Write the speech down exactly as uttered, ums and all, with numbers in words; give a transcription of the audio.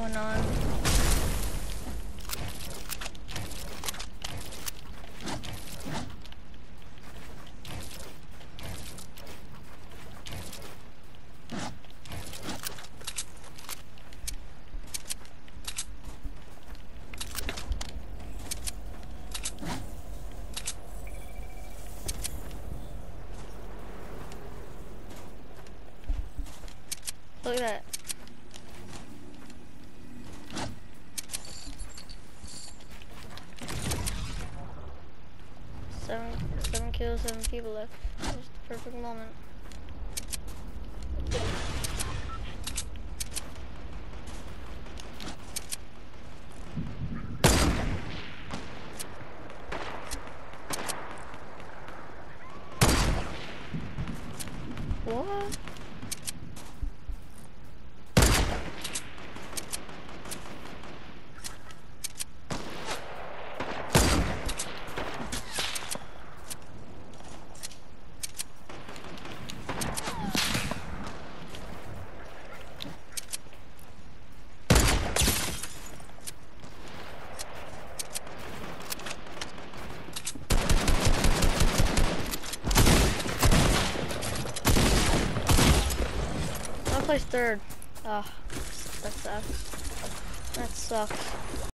going on. Look at that. Seven, seven kills, seven people left. Just the perfect moment. What? I placed third. Oh, that sucks. That sucks.